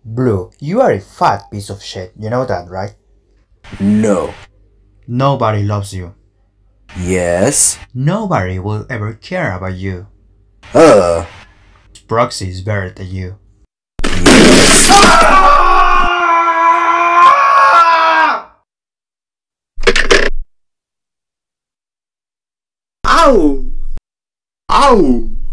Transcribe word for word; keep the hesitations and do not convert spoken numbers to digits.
Blue, you are a fat piece of shit, you know that, right? No. Nobody loves you. Yes. Nobody will ever care about you. Uh. Sproxy is better than you. Yes. Ow! Ow!